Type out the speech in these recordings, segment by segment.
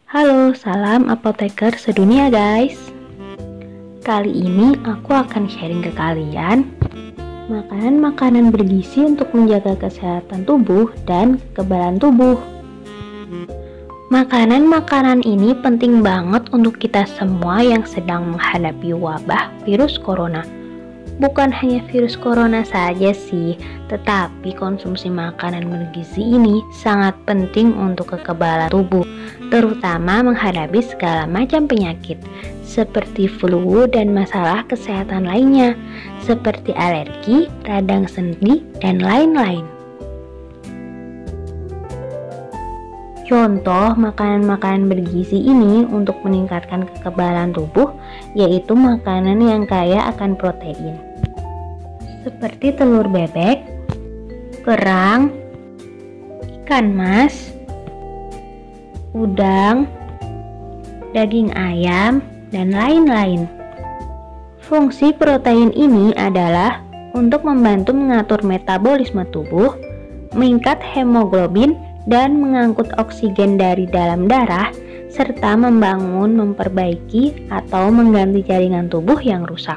Halo, salam apoteker sedunia guys. Kali ini aku akan sharing ke kalian makanan-makanan bergizi untuk menjaga kesehatan tubuh dan kekebalan tubuh. Makanan-makanan ini penting banget untuk kita semua yang sedang menghadapi wabah virus corona. Bukan hanya virus corona saja sih, tetapi konsumsi makanan bergizi ini sangat penting untuk kekebalan tubuh, terutama menghadapi segala macam penyakit, seperti flu dan masalah kesehatan lainnya, seperti alergi, radang sendi, dan lain-lain. Contoh makanan-makanan bergizi ini untuk meningkatkan kekebalan tubuh yaitu makanan yang kaya akan protein, seperti telur bebek, kerang, ikan mas, udang, daging ayam, dan lain-lain. Fungsi protein ini adalah untuk membantu mengatur metabolisme tubuh, meningkat hemoglobin, dan mengangkut oksigen dari dalam darah, serta membangun, memperbaiki, atau mengganti jaringan tubuh yang rusak.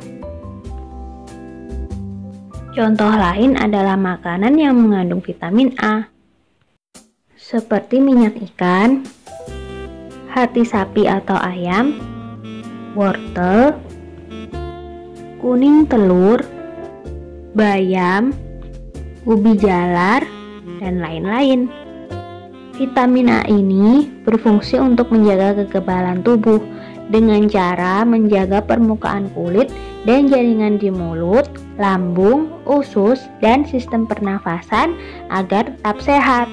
Contoh lain adalah makanan yang mengandung vitamin A, seperti minyak ikan, hati sapi atau ayam, wortel, kuning telur, bayam, ubi jalar, dan lain-lain. Vitamin A ini berfungsi untuk menjaga kekebalan tubuh dengan cara menjaga permukaan kulit dan jaringan di mulut, lambung, usus, dan sistem pernafasan agar tetap sehat.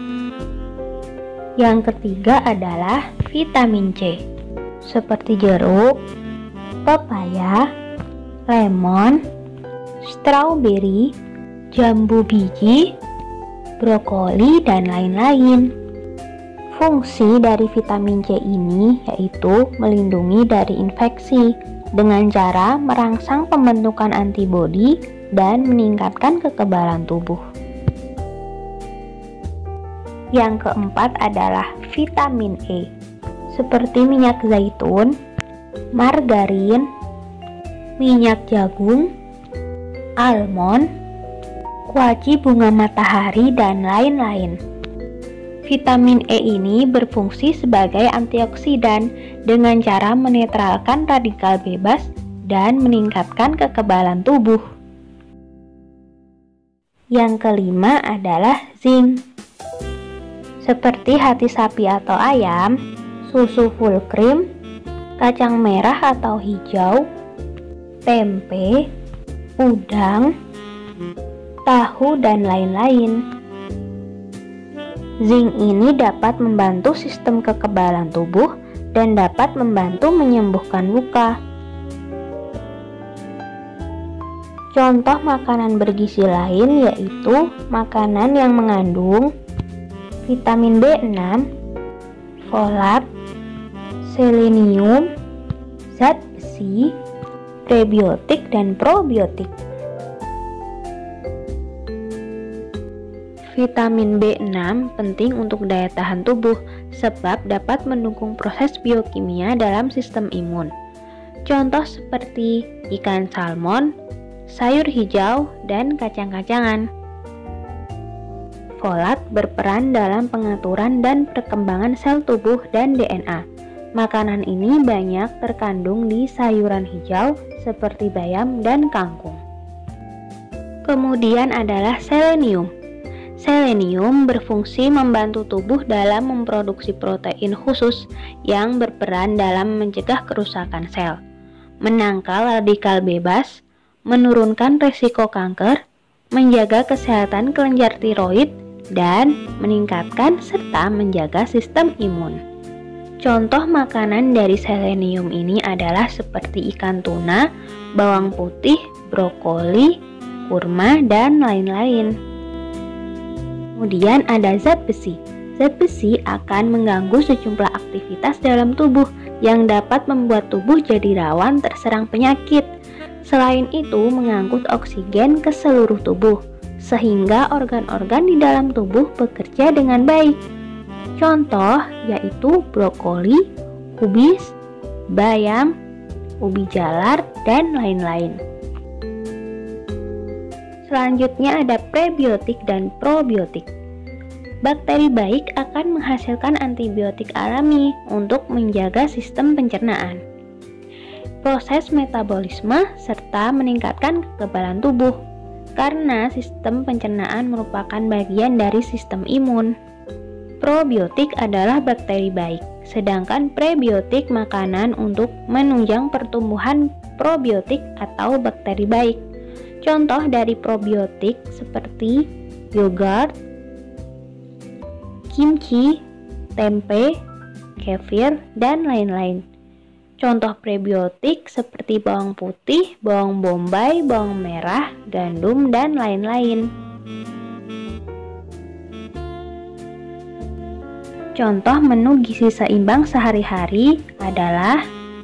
Yang ketiga adalah vitamin C, seperti jeruk, pepaya, lemon, strawberry, jambu biji, brokoli, dan lain-lain. Fungsi dari vitamin C ini yaitu melindungi dari infeksi dengan cara merangsang pembentukan antibodi dan meningkatkan kekebalan tubuh. Yang keempat adalah vitamin E, seperti minyak zaitun, margarin, minyak jagung, almond, kuaci bunga matahari, dan lain-lain. Vitamin E ini berfungsi sebagai antioksidan dengan cara menetralkan radikal bebas dan meningkatkan kekebalan tubuh. Yang kelima adalah zinc, seperti hati sapi atau ayam, susu full cream, kacang merah atau hijau, tempe, udang, tahu, dan lain-lain. Zinc ini dapat membantu sistem kekebalan tubuh dan dapat membantu menyembuhkan luka. Contoh makanan bergizi lain yaitu makanan yang mengandung vitamin B6, folat, selenium, zat besi, prebiotik, dan probiotik. Vitamin B6 penting untuk daya tahan tubuh sebab dapat mendukung proses biokimia dalam sistem imun. Contoh seperti ikan salmon, sayur hijau, dan kacang-kacangan. Folat berperan dalam pengaturan dan perkembangan sel tubuh dan DNA. Makanan ini banyak terkandung di sayuran hijau seperti bayam dan kangkung. Kemudian adalah selenium. Selenium berfungsi membantu tubuh dalam memproduksi protein khusus yang berperan dalam mencegah kerusakan sel, menangkal radikal bebas, menurunkan risiko kanker, menjaga kesehatan kelenjar tiroid, dan meningkatkan serta menjaga sistem imun. Contoh makanan dari selenium ini adalah seperti ikan tuna, bawang putih, brokoli, kurma, dan lain-lain. Kemudian ada zat besi. Zat besi akan mengganggu sejumlah aktivitas dalam tubuh yang dapat membuat tubuh jadi rawan terserang penyakit. Selain itu, mengangkut oksigen ke seluruh tubuh, sehingga organ-organ di dalam tubuh bekerja dengan baik. Contoh yaitu brokoli, kubis, bayam, ubi jalar, dan lain-lain. Selanjutnya ada prebiotik dan probiotik. Bakteri baik akan menghasilkan antibiotik alami untuk menjaga sistem pencernaan, proses metabolisme, serta meningkatkan kekebalan tubuh, karena sistem pencernaan merupakan bagian dari sistem imun. Probiotik adalah bakteri baik, sedangkan prebiotik makanan untuk menunjang pertumbuhan probiotik atau bakteri baik. Contoh dari probiotik seperti yogurt, kimchi, tempe, kefir, dan lain-lain. Contoh prebiotik seperti bawang putih, bawang bombay, bawang merah, gandum, dan lain-lain. Contoh menu gizi seimbang sehari-hari adalah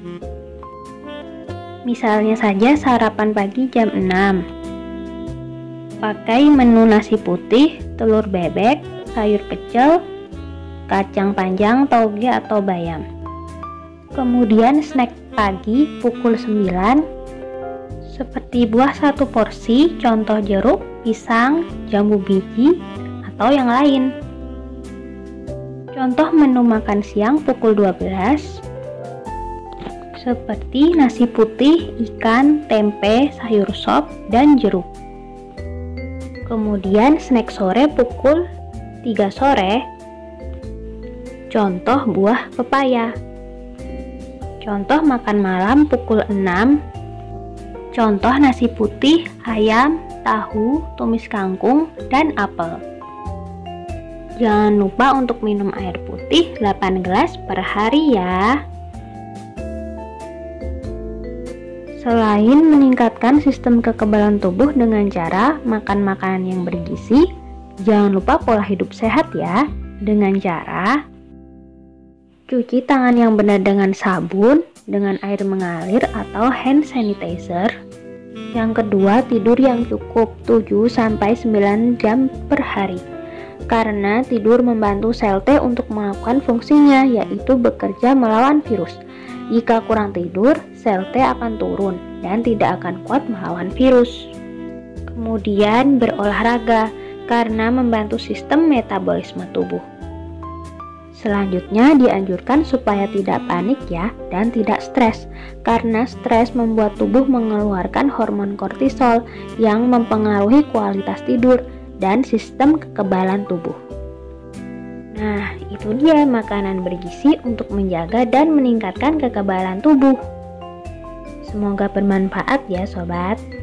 misalnya saja sarapan pagi jam 6. Pakai menu nasi putih, telur bebek, sayur pecel, kacang panjang, toge atau bayam. Kemudian snack pagi pukul 9 seperti buah 1 porsi, contoh jeruk, pisang, jambu biji, atau yang lain. Contoh menu makan siang pukul 12 seperti nasi putih, ikan, tempe, sayur sop, dan jeruk. Kemudian snack sore pukul 3 sore, contoh buah pepaya. Contoh makan malam pukul 6, contoh nasi putih, ayam, tahu, tumis kangkung, dan apel. Jangan lupa untuk minum air putih 8 gelas per hari ya. Selain meningkatkan sistem kekebalan tubuh dengan cara makan makanan yang bergizi, jangan lupa pola hidup sehat ya, dengan cara cuci tangan yang benar dengan sabun, dengan air mengalir atau hand sanitizer. Yang kedua, tidur yang cukup 7-9 jam per hari. Karena tidur membantu sel T untuk melakukan fungsinya, yaitu bekerja melawan virus. Jika kurang tidur, sel T akan turun dan tidak akan kuat melawan virus. Kemudian berolahraga, karena membantu sistem metabolisme tubuh. Selanjutnya dianjurkan supaya tidak panik ya, dan tidak stres, karena stres membuat tubuh mengeluarkan hormon kortisol yang mempengaruhi kualitas tidur dan sistem kekebalan tubuh. Nah, itu dia makanan bergizi untuk menjaga dan meningkatkan kekebalan tubuh. Semoga bermanfaat ya sobat.